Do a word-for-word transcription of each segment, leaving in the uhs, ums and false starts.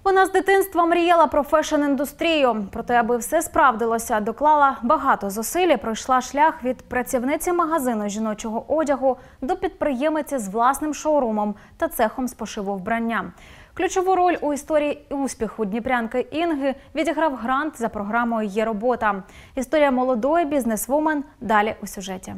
Вона з дитинства мріяла про фешн-індустрію. Проте, аби все справдилося, доклала багато зусиль і пройшла шлях від працівниці магазину жіночого одягу до підприємиці з власним шоурумом та цехом з пошиву вбрання. Ключову роль у історії успіху дніпрянки Інги відіграв грант за програмою «Є робота». Історія молодої бізнесвумен далі у сюжеті.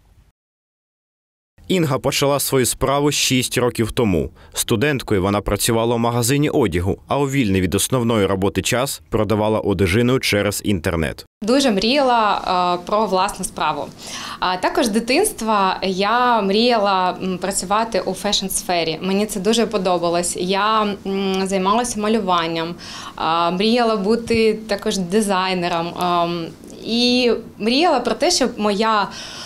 Інга почала свою справу шість років тому. Студенткою вона працювала у магазині одягу, а у вільний від основної роботи час продавала одежину через інтернет. Дуже мріяла е, про власну справу. А також з дитинства я мріяла працювати у фешн-сфері. Мені це дуже подобалось. Я м, займалася малюванням, е, мріяла бути також дизайнером. Е, і мріяла про те, щоб моя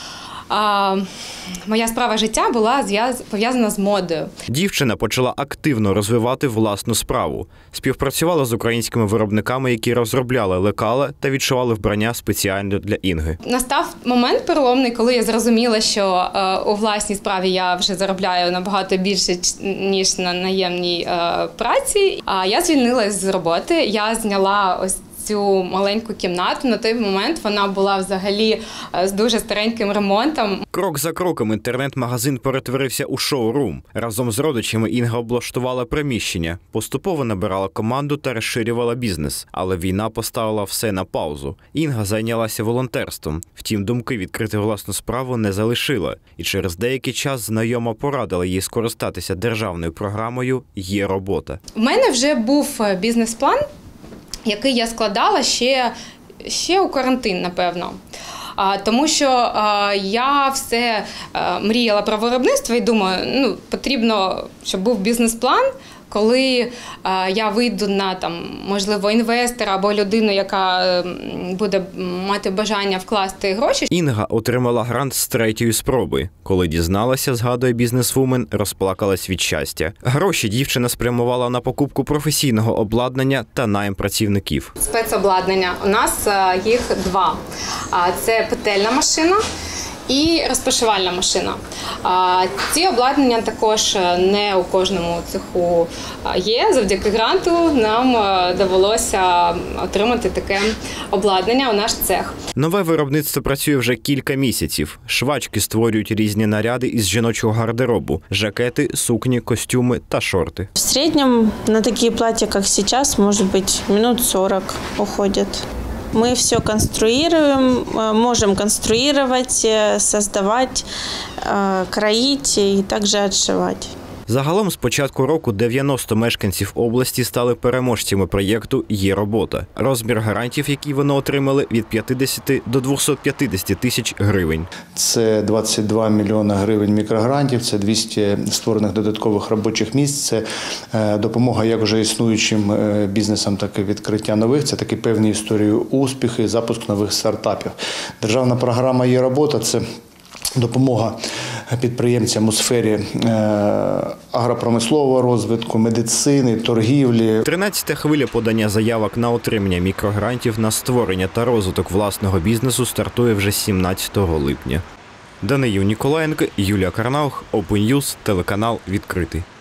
А, моя справа життя була пов'язана з модою. Дівчина почала активно розвивати власну справу. Співпрацювала з українськими виробниками, які розробляли лекала та відшивали вбрання спеціально для Інги. Настав момент переломний, коли я зрозуміла, що е, у власній справі я вже заробляю набагато більше, ніж на наємній е, праці. А я звільнилась з роботи, я зняла ось цю маленьку кімнату. На той момент вона була взагалі з дуже стареньким ремонтом. Крок за кроком інтернет-магазин перетворився у шоурум. Разом з родичами Інга облаштувала приміщення, поступово набирала команду та розширювала бізнес. Але війна поставила все на паузу. Інга зайнялася волонтерством. Втім, думки відкрити власну справу не залишила. І через деякий час знайома порадила їй скористатися державною програмою «Є робота». У мене вже був бізнес-план, який я складала ще, ще у карантин, напевно. А, тому що а, я все а, мріяла про виробництво і думаю, ну, потрібно, щоб був бізнес-план, коли а, я вийду на, там, можливо, інвестора або людину, яка а, буде мати бажання вкласти гроші. Інга отримала грант з третьої спроби. Коли дізналася, згадує бізнесвумен, розплакалась від щастя. Гроші дівчина спрямувала на покупку професійного обладнання та найм працівників. Спецобладнання. У нас а, їх два. А, це петельна машина і розпашивальна машина. Ці обладнання також не у кожному цеху є. Завдяки гранту нам довелося отримати таке обладнання у наш цех. Нове виробництво працює вже кілька місяців. Швачки створюють різні наряди із жіночого гардеробу – жакети, сукні, костюми та шорти. В середньому на такі плаття, як зараз, може бути, минут сорок уходять. Мы все конструируем, можем конструировать, создавать, кроить и также отшивать. Загалом з початку року дев'яносто мешканців області стали переможцями проєкту «Є робота». Розмір гарантів, які вони отримали, від п'ятдесяти до двохсот п'ятдесяти тисяч гривень. Це двадцять два мільйони гривень мікрогрантів, це двісті створених додаткових робочих місць, це допомога як вже існуючим бізнесам, так і відкриття нових, це такі певні історії успіхи, запуск нових стартапів. Державна програма «Є робота» – це допомога підприємцям у сфері агропромислового розвитку, медицини, торгівлі. тринадцята хвиля подання заявок на отримання мікрогрантів на створення та розвиток власного бізнесу стартує вже сімнадцятого липня. Даниїл Ніколаєнко, Юлія Карнаух, Open News, телеканал «Відкритий».